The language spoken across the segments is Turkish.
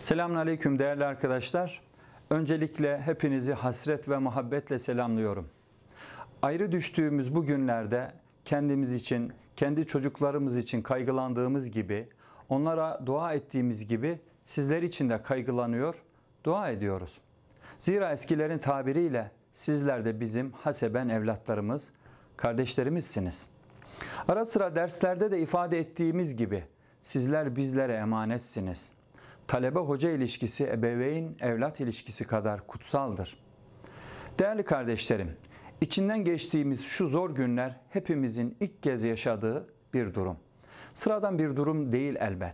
Selamünaleyküm değerli arkadaşlar. Öncelikle hepinizi hasret ve muhabbetle selamlıyorum. Ayrı düştüğümüz bu günlerde kendimiz için, kendi çocuklarımız için kaygılandığımız gibi, onlara dua ettiğimiz gibi sizler için de kaygılanıyor, dua ediyoruz. Zira eskilerin tabiriyle sizler de bizim haseben evlatlarımız, kardeşlerimizsiniz. Ara sıra derslerde de ifade ettiğimiz gibi sizler bizlere emanetsiniz. Talebe-hoca ilişkisi ebeveyn-evlat ilişkisi kadar kutsaldır. Değerli kardeşlerim, içinden geçtiğimiz şu zor günler hepimizin ilk kez yaşadığı bir durum. Sıradan bir durum değil elbet.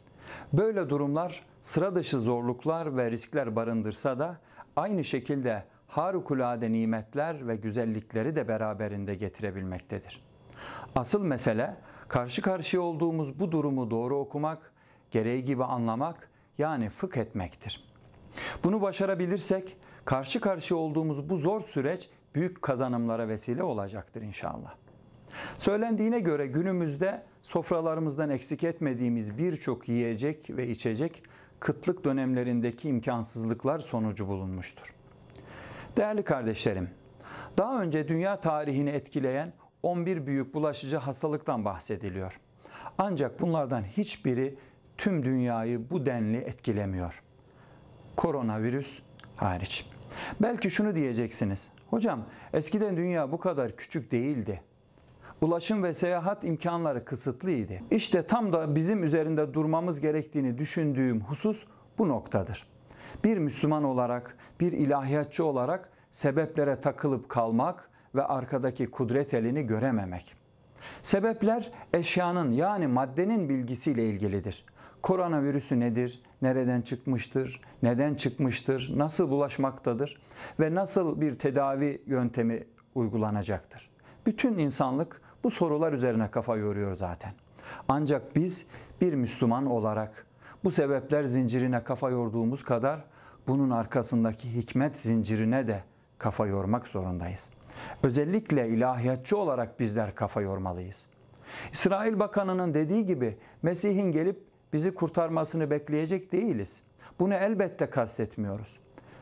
Böyle durumlar sıra dışı zorluklar ve riskler barındırsa da aynı şekilde harikulade nimetler ve güzellikleri de beraberinde getirebilmektedir. Asıl mesele karşı karşıya olduğumuz bu durumu doğru okumak, gereği gibi anlamak, yani fıkh etmektir. Bunu başarabilirsek karşı karşıya olduğumuz bu zor süreç büyük kazanımlara vesile olacaktır inşallah. Söylendiğine göre günümüzde sofralarımızdan eksik etmediğimiz birçok yiyecek ve içecek kıtlık dönemlerindeki imkansızlıklar sonucu bulunmuştur. Değerli kardeşlerim, daha önce dünya tarihini etkileyen 11 büyük bulaşıcı hastalıktan bahsediliyor. Ancak bunlardan hiçbiri tüm dünyayı bu denli etkilemiyor. Koronavirüs hariç. Belki şunu diyeceksiniz. Hocam eskiden dünya bu kadar küçük değildi. Ulaşım ve seyahat imkanları kısıtlıydı. İşte tam da bizim üzerinde durmamız gerektiğini düşündüğüm husus bu noktadır. Bir Müslüman olarak, bir ilahiyatçı olarak sebeplere takılıp kalmak ve arkadaki kudret elini görememek. Sebepler eşyanın yani maddenin bilgisiyle ilgilidir. Koronavirüsü nedir? Nereden çıkmıştır? Neden çıkmıştır? Nasıl bulaşmaktadır? Ve nasıl bir tedavi yöntemi uygulanacaktır? Bütün insanlık bu sorular üzerine kafa yoruyor zaten. Ancak biz bir Müslüman olarak bu sebepler zincirine kafa yorduğumuz kadar bunun arkasındaki hikmet zincirine de kafa yormak zorundayız. Özellikle ilahiyatçı olarak bizler kafa yormalıyız. İsrail Bakanı'nın dediği gibi Mesih'in gelip bizi kurtarmasını bekleyecek değiliz. Bunu elbette kastetmiyoruz.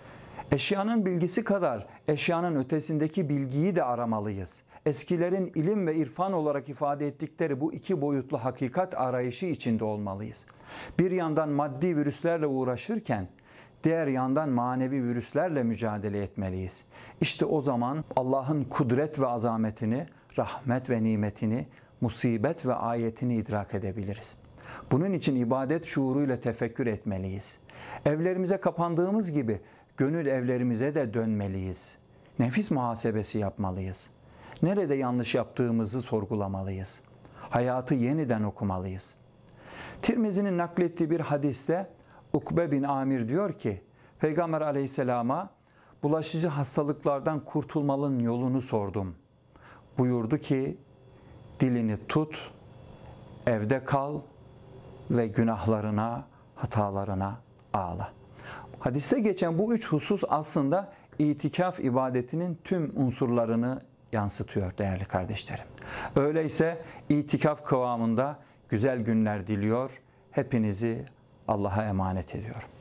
Eşyanın bilgisi kadar eşyanın ötesindeki bilgiyi de aramalıyız. Eskilerin ilim ve irfan olarak ifade ettikleri bu iki boyutlu hakikat arayışı içinde olmalıyız. Bir yandan maddi virüslerle uğraşırken diğer yandan manevi virüslerle mücadele etmeliyiz. İşte o zaman Allah'ın kudret ve azametini, rahmet ve nimetini, musibet ve ayetini idrak edebiliriz. Bunun için ibadet şuuruyla tefekkür etmeliyiz. Evlerimize kapandığımız gibi gönül evlerimize de dönmeliyiz. Nefis muhasebesi yapmalıyız. Nerede yanlış yaptığımızı sorgulamalıyız. Hayatı yeniden okumalıyız. Tirmizi'nin naklettiği bir hadiste Ukbe bin Amir diyor ki, Peygamber aleyhisselama bulaşıcı hastalıklardan kurtulmanın yolunu sordum. Buyurdu ki, dilini tut, evde kal ve günahlarına, hatalarına ağla. Hadiste geçen bu üç husus aslında itikaf ibadetinin tüm unsurlarını yansıtıyor değerli kardeşlerim. Öyleyse itikaf kıvamında güzel günler diliyor, hepinizi Allah'a emanet ediyorum.